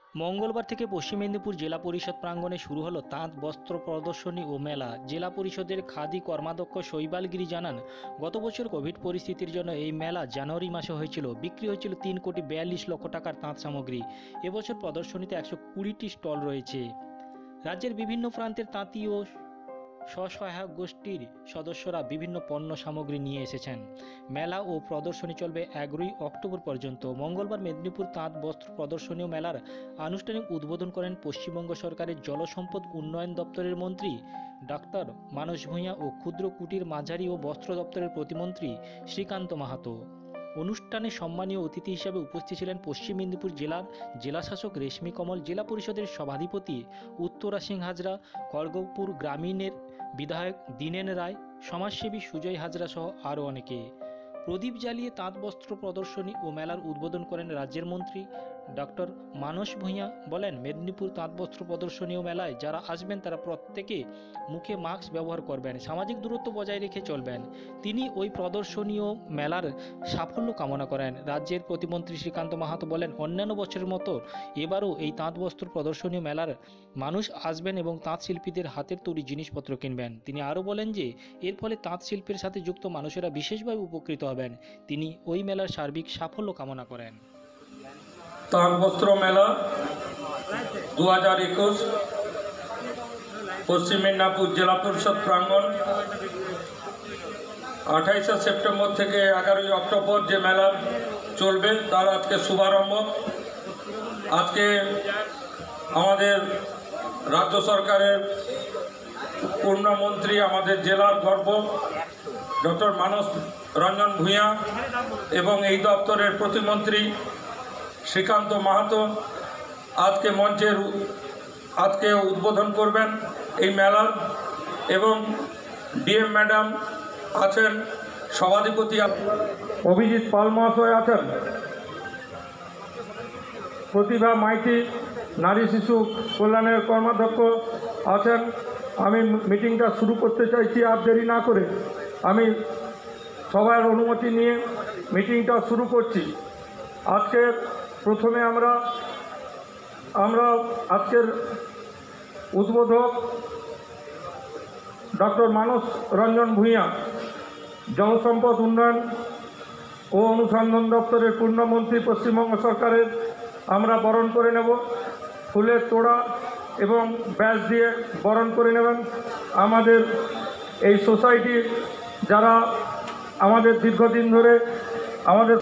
মঙ্গলবার থেকে পশ্চিম মেদিনীপুর জেলা পরিষদ প্রাঙ্গণে শুরু হলো তাঁত বস্ত্র প্রদর্শনী ও মেলা। জেলা পরিষদের খাদি কর্মাধ্যক্ষ শৈবাল গিরি জানান, গত বছর কোভিড পরিস্থিতির জন্য এই মেলা জানুয়ারি মাসে হয়েছিল। বিক্রি হয়েছিল 3,42,00,000 টাকার তাঁত সামগ্রী। এবছর প্রদর্শনীতে 120টি স্টল রয়েছে। রাজ্যের বিভিন্ন প্রান্তের তাঁতি ও স্বসহায়ক গোষ্ঠীর সদস্যরা বিভিন্ন পণ্য সামগ্রী নিয়ে এসেছেন। মেলা ও প্রদর্শনী চলবে 11 অক্টোবর পর্যন্ত। মঙ্গলবার মেদিনীপুর তাঁত বস্ত্র প্রদর্শনী ও মেলার আনুষ্ঠানিক উদ্বোধন করেন পশ্চিমবঙ্গ সরকারের জলসম্পদ উন্নয়ন দপ্তরের মন্ত্রী ডাক্তার মানস ভূঁইয়া ও ক্ষুদ্র কুটির মাঝারি ও বস্ত্র দপ্তরের প্রতিমন্ত্রী শ্রীকান্ত মাহাতো। অনুষ্ঠানে সম্মানীয় অতিথি হিসেবে উপস্থিত ছিলেন পশ্চিম মেদিনীপুর জেলার জেলাশাসক রেশমি কমল, জেলা পরিষদের সভাধিপতি উত্তরা সিং হাজরা, খড়গপুর গ্রামীণের বিধায়ক দীনেন রায়, সমাজসেবী সুজয় হাজরা সহ আরও অনেকে। প্রদীপ জ্বালিয়ে তাঁত বস্ত্র প্রদর্শনী ও মেলার উদ্বোধন করেন রাজ্যের মন্ত্রী ডক্টর মানস ভূঁইয়া। বলেন, মেদিনীপুর তাঁত বস্ত্র প্রদর্শনী ও মেলায় যারা আসবেন তারা প্রত্যেকে মুখে মাস্ক ব্যবহার করবেন, সামাজিক দূরত্ব বজায় রেখে চলবেন। তিনি ওই প্রদর্শনী ও মেলার সাফল্য কামনা করেন। রাজ্যের প্রতিমন্ত্রী শ্রীকান্ত মাহাতো বলেন, অন্যান্য বছরের মতো এবারও এই তাঁত বস্ত্র প্রদর্শনী ও মেলার মানুষ আসবেন এবং তাঁত শিল্পীদের হাতের তৈরি জিনিসপত্র কিনবেন। তিনি আরও বলেন যে এর ফলে তাঁত শিল্পের সাথে যুক্ত মানুষেরা বিশেষভাবে উপকৃত হবেন। তিনি ওই মেলার সার্বিক সাফল্য কামনা করেন। তাঁত বস্ত্র মেলা 2021 পশ্চিম মেদিনীপুর জেলা পরিষদ প্রাঙ্গণ 28শে সেপ্টেম্বর থেকে 11ই অক্টোবর যে মেলা চলবে তার আজকে শুভারম্ভ। আজকে আমাদের রাজ্য সরকারের পূর্ণমন্ত্রী, আমাদের জেলার গর্ব ডক্টর মানস রঞ্জন ভূঁইয়া এবং এই দপ্তরের প্রতিমন্ত্রী শ্রীকান্ত মাহাতো আজকে উদ্বোধন করবেন এই মেলার। এবং ডিএম ম্যাডাম আছেন, সভাধিপতি অভিজিৎ পাল মহাশয় আছেন, প্রতিভা মাইতি নারী শিশু কল্যাণের কর্মাধ্যক্ষ আছেন। আমি মিটিংটা শুরু করতে চাইছি, আর দেরি না করে আমি সবার অনুমতি নিয়ে মিটিংটা শুরু করছি। আজকের প্রথমে আমরা আজকের উদ্বোধক ডক্টর মানস রঞ্জন ভূঁইয়া, জলসম্পদ উন্নয়ন ও অনুসন্ধান দপ্তরের পূর্ণমন্ত্রী পশ্চিমবঙ্গ সরকারের আমরা বরণ করে নেব। ফুলের তোড়া এবং ব্যাজ দিয়ে বরণ করে নেবেন আমাদের এই সোসাইটির যারা আমাদের দীর্ঘদিন ধরে আমাদের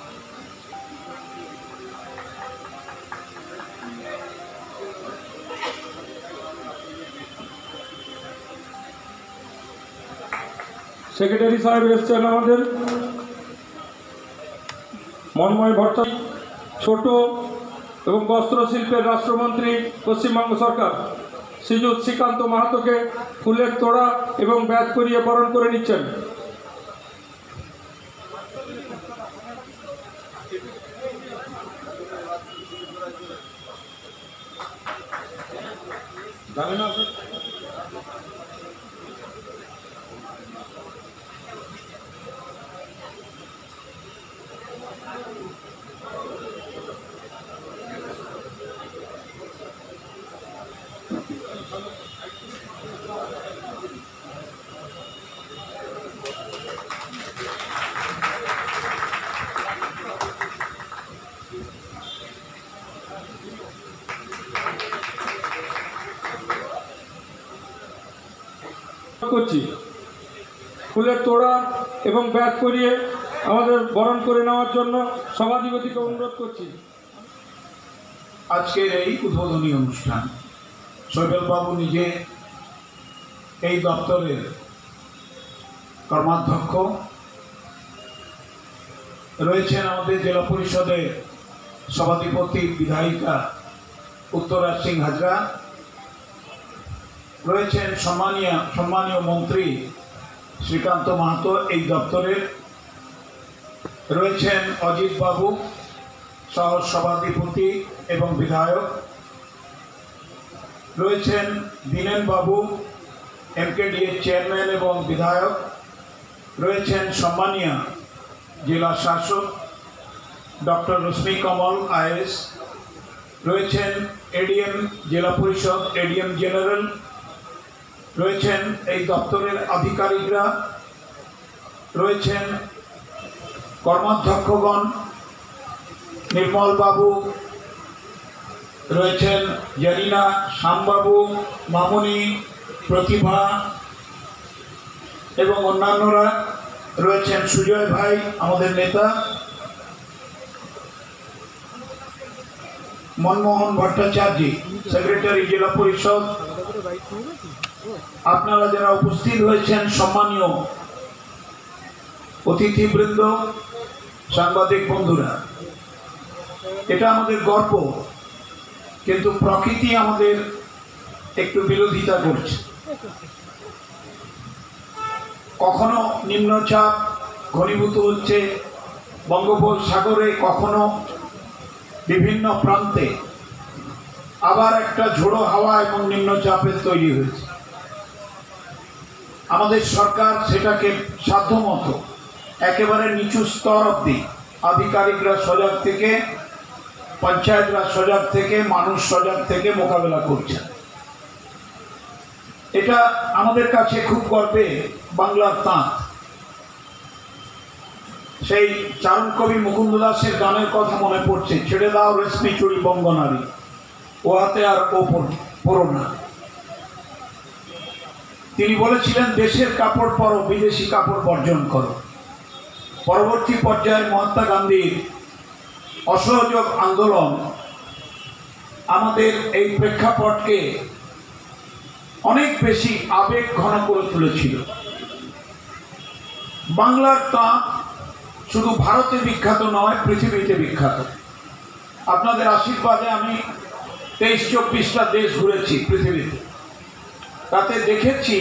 সেক্রেটারি সাহেব এসছেন, আমাদের মন্ময় ভট্টাচার্য, ছোট এবং বস্ত্রশিল্পের রাষ্ট্রমন্ত্রী পশ্চিমবঙ্গ সরকার শ্রীযুত শ্রীকান্ত মাহাতোকে ফুলের তোড়া এবং ব্যাগ করিয়ে বরণ করে নিচ্ছেন। করছি ফুলের তোড়া এবং ব্যাগ করিয়ে আমাদের বরণ করে নেওয়ার জন্য সভাধিপতিকে অনুরোধ করছি। আজকের এই উদ্বোধনী অনুষ্ঠান শৈবালবাবু নিজে এই দপ্তরের কর্মাধ্যক্ষ রয়েছেন, আমাদের জেলা পরিষদের সভাধিপতি বিধায়িকা উত্তরা সিং হাজরা রয়েছেন, সম্মানীয় মন্ত্রী শ্রীকান্ত মাহাতো এই দপ্তরের রয়েছেন, অজিত বাবু সহ সভাধিপতি এবং বিধায়ক রয়েছেন, দীনেন বাবু এমকেডিএ চেয়ারম্যান এবং বিধায়ক রয়েছেন, সম্মানীয় জেলা শাসক ডক্টর রেশমি কমল আইএস রয়েছেন এডিএম জেলা পরিষদ, এডিএম জেনারেল, রয়েছেন এই দপ্তরের আধিকারিকরা, রয়েছেন কর্মাধ্যক্ষগণ, নির্মল বাবু, রয়েছেন জারিনা, শ্যামবাবু, মামনি, প্রতিভা এবং অন্যান্যরা, রয়েছেন সুজয় ভাই আমাদের নেতা, মনমোহন ভট্টাচার্য সেক্রেটারি জেলা পরিষদ, আপনারা যারা উপস্থিত হয়েছেন সম্মানীয় অতিথিবৃন্দ, সাংবাদিক বন্ধুরা, এটা আমাদের গর্ব, কিন্তু প্রকৃতি আমাদের একটু বিরোধিতা করছে। কখনো নিম্নচাপ ঘনীভূত হচ্ছে বঙ্গোপসাগরে, কখনো বিভিন্ন প্রান্তে, আবার একটা ঝোড়ো হাওয়া এবং নিম্নচাপের তৈরি হয়েছে। আমাদের সরকার সেটাকে সাধ্যমতো একেবারে নিচু স্তর অবধি আধিকারিকরা সজাগ থেকে, পঞ্চায়েতরা সজাগ থেকে, মানুষ সজাগ থেকে মোকাবেলা করছে। এটা আমাদের কাছে খুব গর্বে বাংলার তাঁত। সেই চারণ কবি মুকুন্দ দাসের গানের কথা মনে পড়ছে, ছেড়ে দাও রেশমি চুড়ি বঙ্গনারী, ও হাতে আর ও পরো না। তিনি বলেছিলেন, দেশের কাপড় পরো, বিদেশি কাপড় বর্জন করো। পরবর্তী পর্যায়ে মহাত্মা গান্ধীর অসহযোগ আন্দোলন আমাদের এই প্রেক্ষাপটকে অনেক বেশি আবেগ ঘন করে তুলেছিল। বাংলার তাঁত শুধু ভারতে বিখ্যাত নয়, পৃথিবীতে বিখ্যাত। আপনাদের আশীর্বাদে আমি 23-24টা দেশ ঘুরেছি পৃথিবীতে, তাতে দেখেছি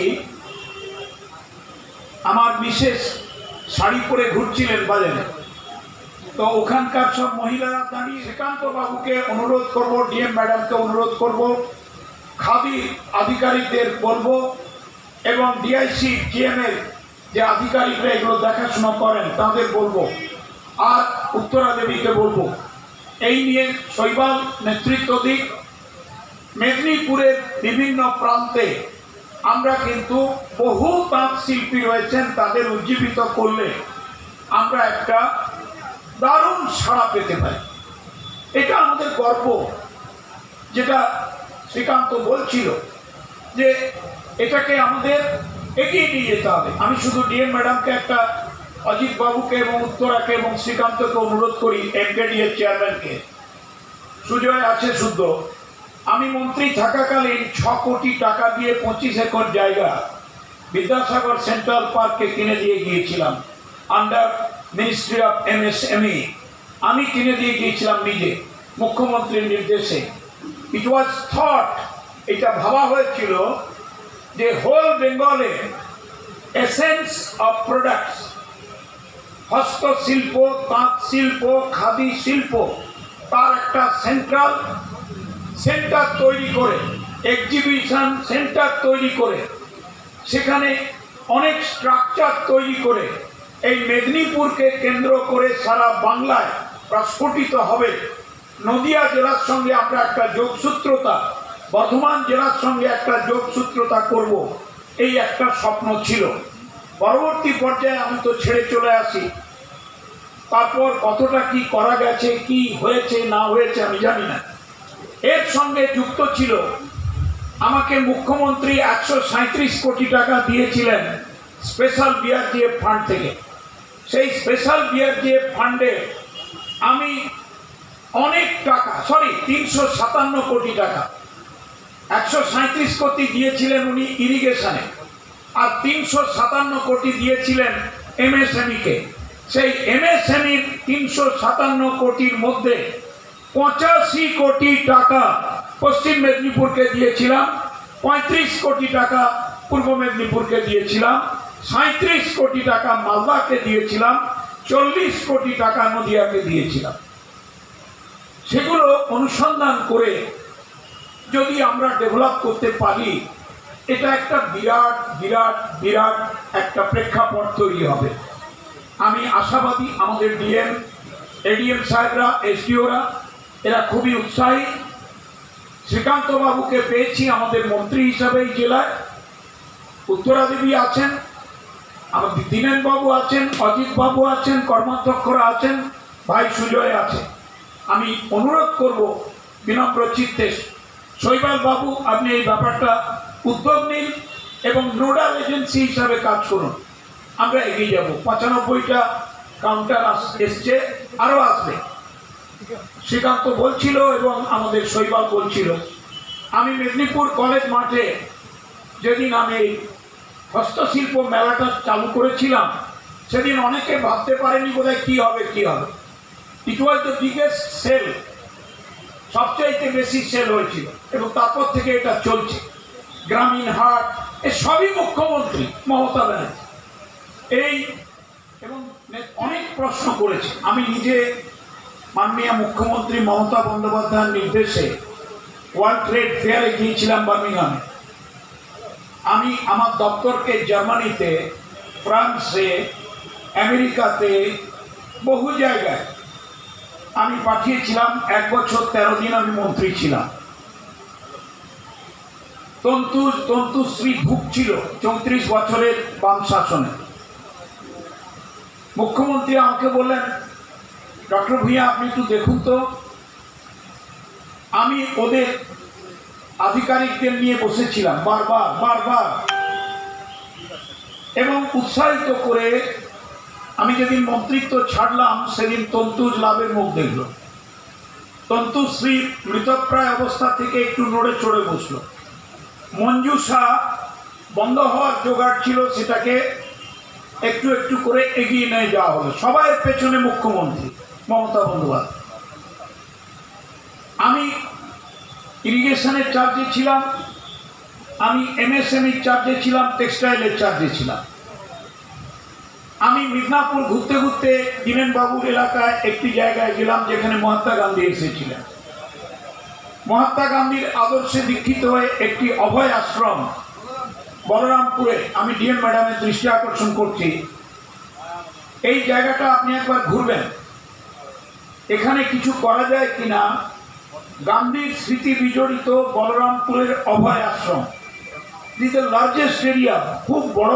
আমার বিশেষ শাড়ি পরে ঘুরছিলেন বাজারে, তো ওখানকার সব মহিলারা দাঁড়িয়ে শ্রীকান্ত বাবুকে অনুরোধ করব, ডিএম ম্যাডামকে অনুরোধ করব, খাদি আধিকারিকদের বলবো এবং ডিআইসি জিএমের যে আধিকারিকরা এগুলো দেখাশোনা করেন তাদের বলবো, আর উত্তরা দেবীকে বলবো এই নিয়ে শৈবাল নেতৃত্ব দিক। মেদিনীপুরের বিভিন্ন প্রান্তে আমরা কিন্তু বহু তাঁত শিল্পী রয়েছেন, তাদের উজ্জীবিত করলে আমরা একটা দারুণ সাড়া পেতে পারি। এটা আমাদের গর্ব, যেটা শ্রীকান্ত বলছিল যে এটাকে আমাদের এগিয়ে নিয়ে যেতে হবে। আমি শুধু ডিএম ম্যাডামকে একটা, অজিত বাবুকে এবং উত্তরাকে এবং শ্রীকান্তকে অনুরোধ করি, এমকেডিএর চেয়ারম্যানকে, সুজয় আছে শুদ্ধ, আমি মন্ত্রী থাকাকালীন 6 কোটি টাকা দিয়ে 25 একর জায়গা বিদ্যাসাগর সেন্ট্রাল পার্কে কিনে দিয়ে গিয়েছিলাম, আন্ডার মিনিস্ট্রি অফ এমএসএমই। আমি কিনে দিয়ে গিয়েছিলাম নিজে, মুখ্যমন্ত্রীর নির্দেশে। ইট ওয়াজ থট, এটা ভাবা হয়েছিল যে হোল বেঙ্গলে এসেন্স অফ প্রোডাক্টস, হস্তশিল্প, তাঁত শিল্প, খাদি শিল্প, তার একটা সেন্টার তৈরি করে, এক্সিবিশন সেন্টার তৈরি করে, সেখানে অনেক স্ট্রাকচার তৈরি করে এই মেদিনীপুরকে কেন্দ্র করে সারা বাংলায় প্রস্ফুটিত হবে। নদিয়া জেলার সঙ্গে আমরা একটা যোগসূত্রতা, বর্ধমান জেলার সঙ্গে একটা যোগসূত্রতা করব, এই একটা স্বপ্ন ছিল। পরবর্তী পর্যায়ে আমি তো ছেড়ে চলে আসি, তারপর কতটা কি করা গেছে, কি হয়েছে না হয়েছে আমি জানি না। এর সঙ্গে যুক্ত ছিল, আমাকে মুখ্যমন্ত্রী 137 কোটি টাকা দিয়েছিলেন স্পেশাল বিআরজিএফ ফান্ড থেকে। সেই স্পেশাল বিআরজিএফ ফান্ডে আমি অনেক টাকা, 357 কোটি টাকা, 137 কোটি দিয়েছিলেন উনি ইরিগেশনে, আর 357 কোটি দিয়েছিলেন এমএসএমইকে। সেই এমএসএমইর 357 কোটির মধ্যে 85 কোটি টাকা পশ্চিম মেদিনীপুরকে দিয়েছিলাম, 35 কোটি টাকা পূর্ব মেদিনীপুরকে দিয়েছিলাম, 37 কোটি টাকা মালদাকে দিয়েছিলাম, 40 কোটি টাকা নদিয়াকে দিয়েছিলাম। সেগুলো অনুসন্ধান করে যদি আমরা ডেভেলপ করতে পারি, এটা একটা বিরাট বিরাট বিরাট একটা প্রেক্ষাপট তৈরি হবে। আমি আশাবাদী আমাদের ডিএম, এডিএম সাহেবরা, এসডিওরা এরা খুবই উৎসাহী শ্রীকান্ত বাবুকে পেয়েছি আমাদের মন্ত্রী হিসাবে এই জেলায়, উত্তরা দেবী আছেন, আমাদের দীনেন বাবু আছেন, অজিত বাবু আছেন, কর্মাধ্যক্ষরা আছেন, ভাই সুজয় আছে। আমি অনুরোধ করব বিনম্র চিত্তে, শৈবাল বাবু আপনি এই ব্যাপারটা উদ্যোগ নিন এবং নোডাল এজেন্সি হিসাবে কাজ করুন, আমরা এগিয়ে যাব। 95টা কাউন্টার এসছে, আরও আসবে। শ্রীকান্ত বলছিল এবং আমাদের শৈবাল বলছিল, আমি মেদিনীপুর কলেজ মাঠে যেদিন আমি হস্তশিল্প মেলাটা চালু করেছিলাম, সেদিন অনেকে ভাবতে পারেনি বোধহয় কী হবে। It was the biggest sale, সবচাইতে বেশি সেল হয়েছিল এবং তারপর থেকে এটা চলছে। গ্রামীণ হাট এ সবই মুখ্যমন্ত্রী মমতা ব্যানার্জি এই এবং অনেক প্রশ্ন করেছে। আমি নিজে মাননীয় মুখ্যমন্ত্রী মমতা বন্দ্যোপাধ্যায়ের নির্দেশে ওয়ার্ল্ড ট্রেড ফেয়ারে গিয়েছিলাম বার্মিংহামে। আমি আমার দপ্তরকে জার্মানিতে, ফ্রান্সে, আমেরিকাতে, বহু জায়গায় আমি পাঠিয়েছিলাম। 1 বছর 13 দিন আমি মন্ত্রী ছিলাম। তন্তুশ্রী ভুগছিল 34 বছরের বাম শাসনে। মুখ্যমন্ত্রী আমাকে বললেন, ডক্টর ভূঁইয়া আপনি একটু দেখুন তো। আমি ওদের আধিকারিকদের নিয়ে বসেছিলাম বারবার এবং উৎসাহিত করে। আমি যেদিন মন্ত্রিত্ব ছাড়লাম সেদিন তন্তুজ লাভের মুখ দেখল। তন্তুশ্রী মৃতপ্রায় অবস্থা থেকে একটু নড়ে চড়ে বসলো। মঞ্জুষা বন্ধ হওয়ার জোগাড় ছিল, সেটাকে একটু একটু করে এগিয়ে নিয়ে যাওয়া হলো। সবাইয়ের পেছনে মুখ্যমন্ত্রী মমতা বন্দ্যোপাধ্যায়। আমি ইরিগেশনের চার্জে ছিলাম, আমি এমএসএমইর চার্জে ছিলাম, টেক্সটাইলের চার্জে ছিলাম। আমি মিদনাপুর ঘুরতে ঘুরতে দীনেন বাবুর এলাকায় একটি জায়গায় গেলাম যেখানে মহাত্মা গান্ধী এসেছিলেন। মহাত্মা গান্ধীর আদর্শে দীক্ষিত হয়ে একটি অভয় আশ্রম বলরামপুরে, আমি ডিএম ম্যাডামের দৃষ্টি আকর্ষণ করছি, এই জায়গাটা আপনি একবার ঘুরবেন। এখানে কিছু করা যায় কিনা, গান্ধীর স্মৃতি বিজড়িত বলরামপুরের Abhay Ashram, this the largest area, খুব বড়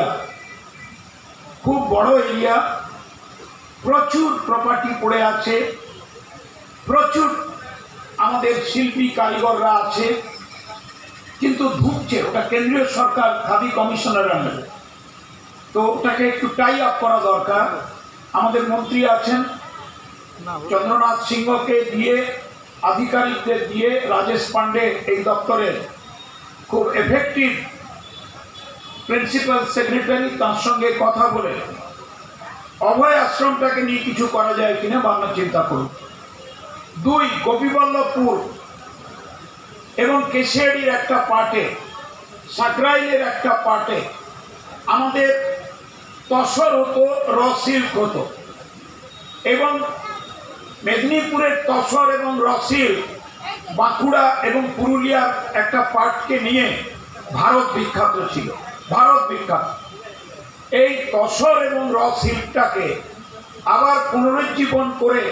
এরিয়া, প্রচুর প্রপার্টি পড়ে আছে, প্রচুর আমাদের শিল্পী কারিগররা আছে, কিন্তু ধুঁকছে। ওটা কেন্দ্রীয় সরকার খাদি কমিশনের আন্ডারে, তো ওটাকে একটু টাই আপ করা দরকার। আমাদের মন্ত্রী আছেন, চন্দ্রনাথ সিংহকে দিয়ে, আধিকারিকদের দিয়ে, রাজেশ পান্ডে এই দপ্তরের খুব এফেক্টিভ প্রিন্সিপাল সেক্রেটারি, তার সঙ্গে কথা বলে অভয় আশ্রমটাকে নিয়ে কিছু করা যায় কিনা বাংলা চিন্তা করুন। 2, গোপীবল্লভপুর এবং কেশিয়াড়ির একটা পার্টে, সাকরাইলের একটা পার্টে আমাদের তসর হতো, র সিল্ক হতো, এবং মেদিনীপুরের তসর এবং র সিল্ক বাঁকুড়া এবং পুরুলিয়ার একটা পার্টকে নিয়ে ভারত বিখ্যাত ছিল, এই তসর এবং র সিল্কটাকে আবার পুনরুজ্জীবন করে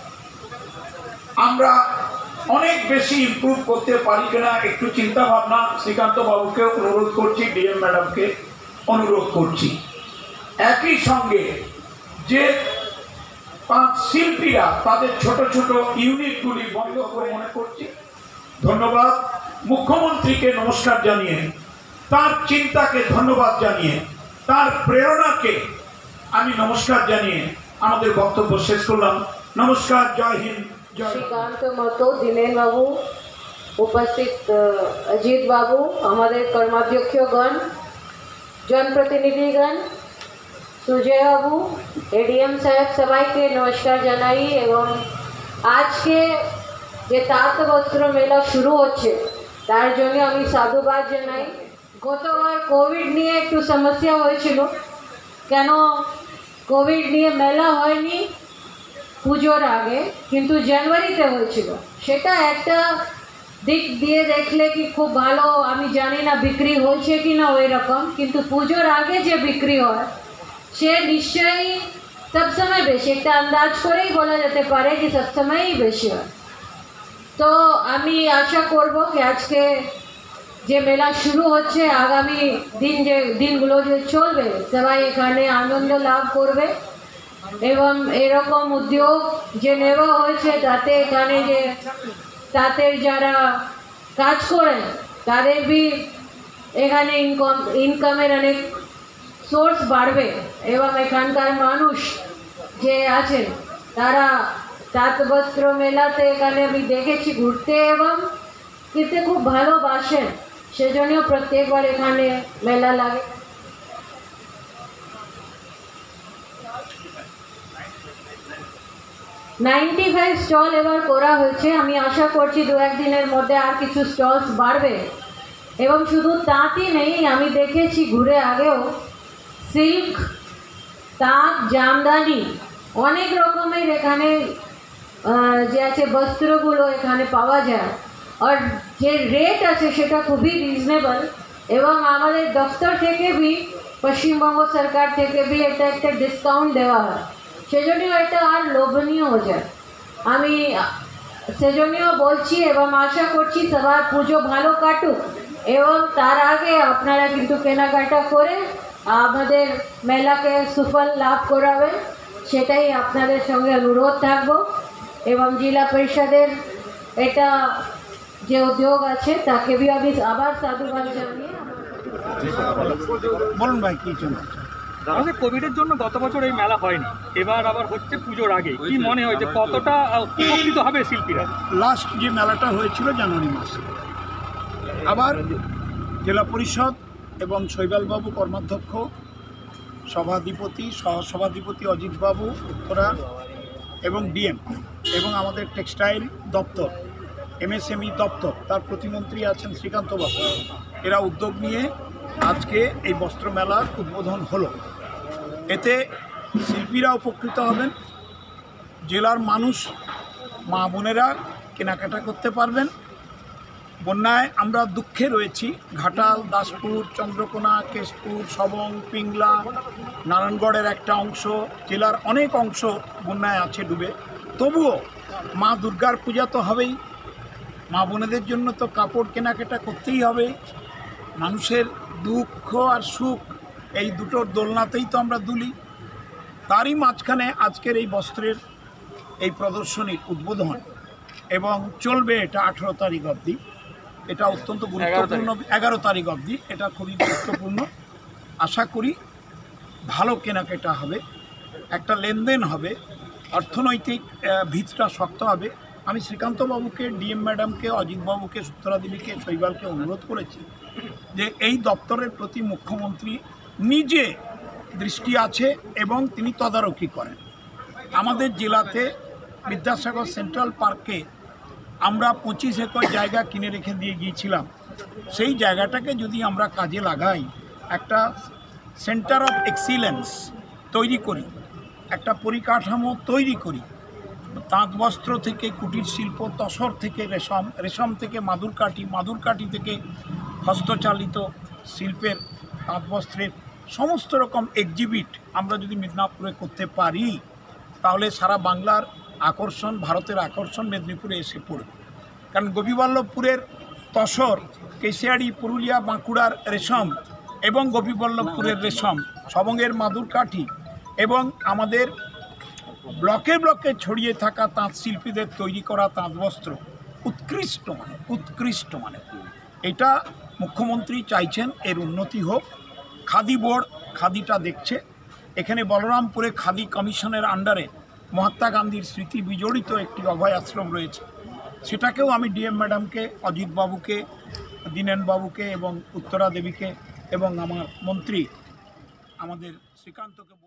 আমরা অনেক বেশি ইমপ্রুভ করতে পারি কিনা একটু চিন্তা ভাবনা শ্রীকান্ত বাবুকে অনুরোধ করছি, ডিএম ম্যাডামকে অনুরোধ করছি। একই সঙ্গে যে শিল্পীরা তাদের ছোট ছোট ইউনিটগুলি বন্ধ করে মনে করছি। ধন্যবাদ মুখ্যমন্ত্রীকে নমস্কার জানিয়ে, তার চিন্তাকে ধন্যবাদ জানিয়ে, তার প্রেরণাকে আমি নমস্কার জানিয়ে আমাদের বক্তব্য শেষ করলাম। নমস্কার, জয় হিন্দ। श्रीकांत महतो, दीनेन बाबू, उपस्थित अजीत बाबू, हमारे कर्माध्यक्षगण, जनप्रतिनिधिगण, सुजय बाबू, एडीएम साहेब, सबाई के नमस्कार जानाई। एवं आज के जे तात वस्त्र मेला शुरू होच्छे तार जन्य आमी साधुबाद जानाई। गतबार कोविड निये एकटु समस्या हयेछिलो, केन कोविड निये मेला हयनि পুজোর আগে, কিন্তু জানুয়ারিতে হয়েছিল। সেটা একটা দিক দিয়ে দেখলে কি খুব ভালো, আমি জানি না বিক্রি হয়েছে কি না ওই রকম, কিন্তু পুজোর আগে যে বিক্রি হয় সে নিশ্চয়ই সব সময় বেশি, একটা আন্দাজ করেই বলা যেতে পারে কি সব সময়ই বেশি হয়। তো আমি আশা করব কি আজকে যে মেলা শুরু হচ্ছে আগামী দিনগুলো যে চলবে সবাই এখানে আনন্দ লাভ করবে এবং এরকম উদ্যোগ যে নেওয়া হয়েছে তাতে এখানে যে তাদের যারা কাজ করেন তাদের এখানে ইনকামের অনেক সোর্স বাড়বে এবং এখানকার মানুষ যে আছেন তারা তাঁত বস্ত্র মেলাতে এখানে আমি দেখেছি ঘুরতে এবং খেতে খুব ভালোবাসেন, সেজন্য প্রত্যেকবার এখানে মেলা লাগে। $95 স্টল এবার করা হয়েছে, আমি আশা করছি 2-1 দিনের মধ্যে আর কিছু স্টলস বাড়বে এবং শুধু তাঁতই নেই, আমি দেখেছি ঘুরে আগেও সিল্ক, তাঁত, জামদানি অনেক রকমের এখানে যে আছে বস্ত্রগুলো এখানে পাওয়া যায় আর যে রেট আছে সেটা খুবই রিজনেবল এবং আমাদের দপ্তর থেকে পশ্চিমবঙ্গ সরকার থেকে এটা একটা ডিসকাউন্ট দেওয়া হয়, সেজন্য এটা আর লোভনীয় হয়ে যায়। আমি সেজন্যও বলছি এবং আশা করছি সবার পুজো ভালো কাটুক এবং তার আগে আপনারা কিন্তু কেনাকাটা করে আমাদের মেলাকে সুফল লাভ করাবেন, সেটাই আপনাদের সঙ্গে অনুরোধ থাকবো এবং জেলা পরিষদের এটা যে উদ্যোগ আছে তাকে আমি আবার সাধুবাদ জানিয়ে বলুন ভাই কি জন্য। আমাদের কোভিডের জন্য গত বছর এই মেলা হয়নি, এবার আবার হচ্ছে পুজোর আগে। কি মনে হয় যে কতটা উপকৃত হবে শিল্পীরা? লাস্ট যে মেলাটা হয়েছিল জানুয়ারি মাসে, আবার জেলা পরিষদ এবং শৈবালবাবু কর্মাধ্যক্ষ, সভাধিপতি, সহসভাধিপতি অজিতবাবু উত্তরা এবং ডিএম এবং আমাদের টেক্সটাইল দপ্তর, এমএসএমই দপ্তর, তার প্রতিমন্ত্রী আছেন শ্রীকান্তবাবু, এরা উদ্যোগ নিয়ে আজকে এই বস্ত্র মেলার উদ্বোধন হলো। এতে শিল্পীরা উপকৃত হবেন, জেলার মানুষ মা বোনেরা কেনাকাটা করতে পারবেন। বন্যায় আমরা দুঃখে রয়েছি, ঘাটাল, দাসপুর, চন্দ্রকোনা, কেশপুর, সবং, পিংলা, নারায়ণগড়ের একটা অংশ, জেলার অনেক অংশ বন্যায় আছে ডুবে। তবুও মা দুর্গার পূজা তো হবেই, মা বোনেদের জন্য তো কাপড় কেনাকাটা করতেই হবে। মানুষের দুঃখ আর সুখ এই দুটোর দোলনাতেই তো আমরা দুলি। তারই মাঝখানে আজকের এই বস্ত্রের এই প্রদর্শনীর উদ্বোধন এবং চলবে এটা 18 তারিখ অবধি। এটা অত্যন্ত গুরুত্বপূর্ণ, 11 তারিখ অবধি এটা খুবই গুরুত্বপূর্ণ। আশা করি ভালো কেনাকাটা হবে, একটা লেনদেন হবে, অর্থনৈতিক ভিতটা শক্ত হবে। আমি শ্রীকান্তবাবুকে, ডিএম ম্যাডামকে, অজিতবাবুকে, সূত্রাদেবীকে, শৈবালকে অনুরোধ করেছি যে এই দপ্তরের প্রতি মুখ্যমন্ত্রী নিজে দৃষ্টি আছে এবং তিনি তদারকি করেন। আমাদের জেলাতে বিদ্যাসাগর সেন্ট্রাল পার্কে আমরা 25 একর জায়গা কিনে রেখে দিয়ে গিয়েছিলাম, সেই জায়গাটাকে যদি আমরা কাজে লাগাই, একটা সেন্টার অফ এক্সিলেন্স তৈরি করি, একটা পরিকাঠামো তৈরি করি, তাঁত বস্ত্র থেকে কুটির শিল্প, তসর থেকে রেশম, রেশম থেকে মাদুরকাঠি, মাদুরকাঠি থেকে হস্তচালিত শিল্পের তাঁত বস্ত্রের সমস্ত রকম এক্সিবিট আমরা যদি মিদনাপুরে করতে পারি, তাহলে সারা বাংলার আকর্ষণ, ভারতের আকর্ষণ মেদিনীপুরে এসে পড়বে। কারণ গোপীবল্লভপুরের তসর, কেশিয়াড়ি, পুরুলিয়া, বাঁকুড়ার রেশম এবং গোপীবল্লভপুরের রেশম, সবংয়ের মাদুরকাঠি এবং আমাদের ব্লকে ব্লকে ছড়িয়ে থাকা তাঁত শিল্পীদের তৈরি করা তাঁত বস্ত্র উৎকৃষ্ট মানে এটা মুখ্যমন্ত্রী চাইছেন এর উন্নতি হোক। খাদি বোর্ড খাদিটা দেখছে, এখানে বলরামপুরে খাদি কমিশনের আন্ডারে মহাত্মা গান্ধীর স্মৃতি বিজড়িত একটি অভয় আশ্রম রয়েছে, সেটাকেও আমি ডিএম ম্যাডামকে, অজিতবাবুকে, দীনেনবাবুকে এবং উত্তরা দেবীকে এবং আমার মন্ত্রী আমাদের শ্রীকান্তকে